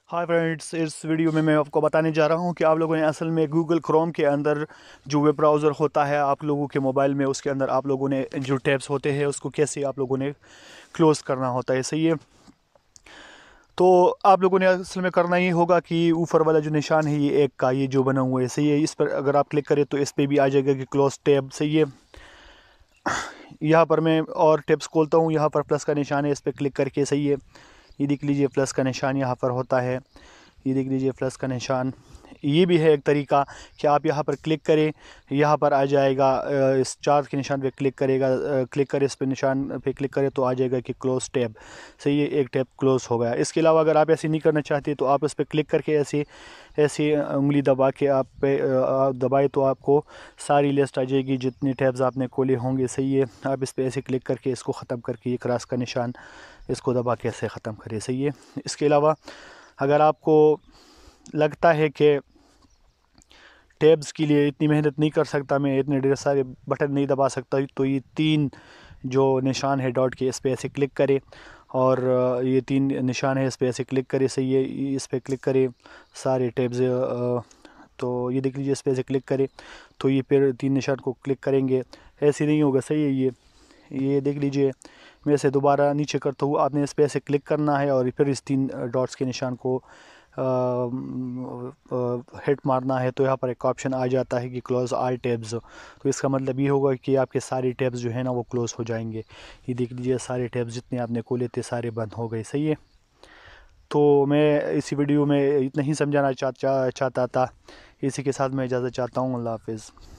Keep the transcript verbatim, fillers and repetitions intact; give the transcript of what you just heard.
Hi friends, इस video में मैं आपको बताने जा रहा हूं कि आप लोगों ने असल में गूगल क्रोम के अंदर जो वेब ब्राउज़र होता है आप लोगों के मोबाइल में, उसके अंदर आप लोगों ने जो टैब्स होते हैं उसको कैसे आप लोगों ने क्लोज़ करना होता है। सही है। तो आप लोगों ने असल में करना ही होगा कि ऊपर वाला जो निशान है ये एक का, ये जो बना हुआ है, सही है, इस पर अगर आप क्लिक करें तो इस पर भी आ जाएगा कि क्लोज टैब। सही है। यहाँ पर मैं और टैब्स खोलता हूँ, यहाँ पर प्लस का निशान है, इस पर क्लिक करके, सही है, ये देख लीजिए प्लस का निशान यहाँ पर होता है, ये देख लीजिए प्लस का निशान। ये भी है एक तरीका कि आप यहाँ पर क्लिक करें, यहाँ पर आ जाएगा, इस चार्ज के निशान पे क्लिक करेगा, क्लिक करें इस पे निशान पे क्लिक करें तो आ जाएगा कि क्लोज टैब। सही है, एक टैब क्लोज हो गया। इसके अलावा अगर आप ऐसे नहीं करना चाहते तो आप इस पर क्लिक करके ऐसे ऐसे उंगली दबा के आप पे आप दबाए तो आपको सारी लिस्ट आ जाएगी जितने टैब्स आपने खोले होंगे। सही है। आप इस पर ऐसे क्लिक करके इसको ख़त्म करके ये क्रॉस का निशान इसको दबा के ऐसे ख़त्म करें। सही है। इसके अलावा अगर आपको लगता है कि टैब्स के लिए इतनी मेहनत नहीं कर सकता, मैं इतने ढेर सारे बटन नहीं दबा सकता, तो ये तीन जो निशान है डॉट के, इस पर ऐसे क्लिक करें और ये तीन निशान है इस पर ऐसे क्लिक करें। सही है, इस पर क्लिक करें सारे टैब्स, तो ये देख लीजिए इस पर ऐसे क्लिक करें तो ये फिर तीन निशान को क्लिक करेंगे, ऐसे नहीं होगा। सही है। ये ये देख लीजिए मैं इसे दोबारा नीचे करता हूँ, आपने इस पर ऐसे क्लिक करना है और फिर इस तीन डॉट्स के निशान को हिट मारना है तो यहाँ पर एक ऑप्शन आ जाता है कि क्लोज ऑल टैब्स। तो इसका मतलब ये होगा कि आपके सारे टैब्स जो है ना वो क्लोज हो जाएंगे। ये देख लीजिए सारे टैब्स जितने आपने खोले थे सारे बंद हो गए। सही है। तो मैं इसी वीडियो में इतना ही समझाना चाह चाहता था। इसी के साथ मैं इजाज़त चाहता हूँ। अल्लाह हाफिज़।